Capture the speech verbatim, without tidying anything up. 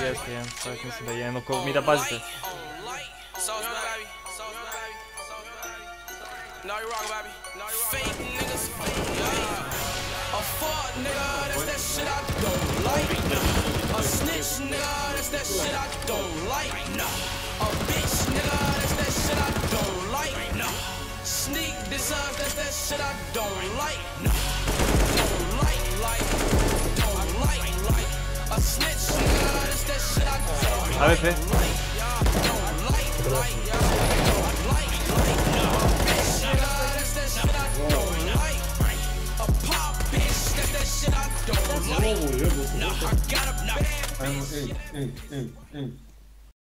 Jest, jem, tak mislim da je, no ko mi da pazite. No, you wrong, baby. Fake niggas. A fuck nigga, that's that shit I don't like. A snitch nigga, that's that shit I don't like. A bitch nigga, that's that shit I don't like. Sneak this up, that's that shit I don't like. Don't like, like, don't like, like. A snitch nigga, that's that shit I don't like. A ver, ve. Don't like, like, don't like, like. Bitch nigga, that's that shit I don't like. A pop bitch, that's that shit I don't like. I got a bad bitch. Ej, ej, ej, ej.